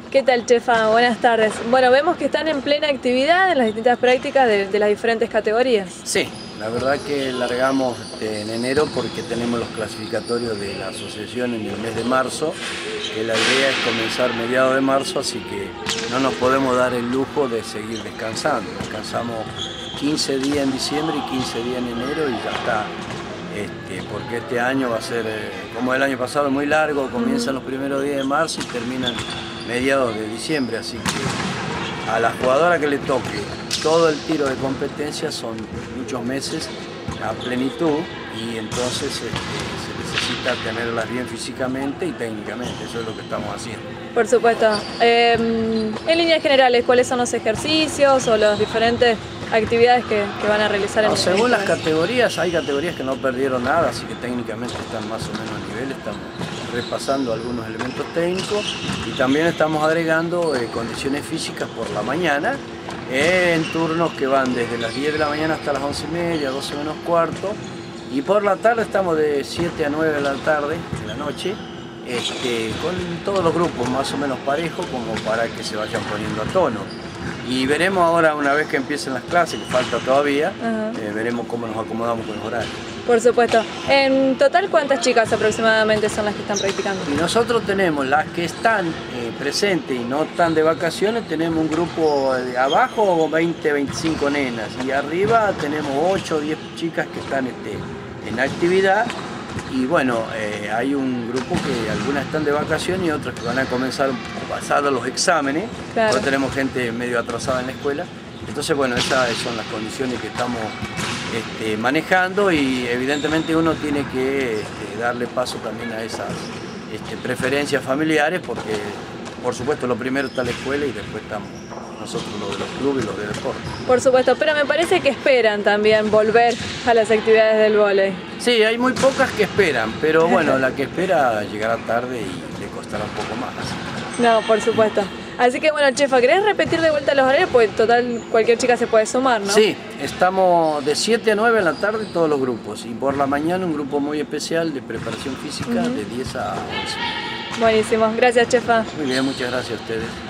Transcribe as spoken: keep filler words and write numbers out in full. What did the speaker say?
¿Qué tal, chefa? Buenas tardes. Bueno, vemos que están en plena actividad en las distintas prácticas de, de las diferentes categorías. Sí, la verdad que largamos en enero porque tenemos los clasificatorios de la asociación en el mes de marzo, que la idea es comenzar mediados de marzo, así que no nos podemos dar el lujo de seguir descansando. Descansamos quince días en diciembre y quince días en enero y ya está. Este, porque este año va a ser, eh, como el año pasado, muy largo, comienzan los primeros días de marzo y terminan mediados de diciembre, así que a la jugadora que le toque todo el tiro de competencia son muchos meses a plenitud y entonces este, se necesita tenerlas bien físicamente y técnicamente, eso es lo que estamos haciendo. Por supuesto. Eh, en líneas generales, ¿cuáles son los ejercicios o las diferentes actividades que, que van a realizar en no, el Según las categorías, hay categorías que no perdieron nada, así que técnicamente están más o menos a nivel, estamos repasando algunos elementos técnicos y también estamos agregando eh, condiciones físicas por la mañana eh, en turnos que van desde las diez de la mañana hasta las once y media, doce menos cuarto, y por la tarde estamos de siete a nueve de la tarde, de la noche, este, con todos los grupos más o menos parejos como para que se vayan poniendo a tono. Y veremos ahora, una vez que empiecen las clases, que falta todavía, eh, veremos cómo nos acomodamos con los horarios. Por supuesto. En total, ¿cuántas chicas aproximadamente son las que están practicando? Y nosotros tenemos las que están eh, presentes y no están de vacaciones, tenemos un grupo de abajo, veinte, veinticinco nenas, y arriba tenemos ocho o diez chicas que están este, en actividad. Y bueno, eh, hay un grupo que algunas están de vacaciones y otras que van a comenzar pasados los exámenes. Claro. Ahora tenemos gente medio atrasada en la escuela. Entonces, bueno, esas son las condiciones que estamos este, manejando y evidentemente uno tiene que este, darle paso también a esas este, preferencias familiares porque, por supuesto, lo primero está la escuela y después estamos nosotros los de los clubes y los de deporte. Por supuesto, pero me parece que esperan también volver a las actividades del vóley. Sí, hay muy pocas que esperan, pero bueno, la que espera llegará tarde y le costará un poco más. No, por supuesto. Así que bueno, chefa, ¿querés repetir de vuelta los horarios? Pues total, cualquier chica se puede sumar, ¿no? Sí, estamos de siete a nueve en la tarde todos los grupos y por la mañana un grupo muy especial de preparación física uh-huh. de diez a once. Buenísimo, gracias, chefa. Muy bien, muchas gracias a ustedes.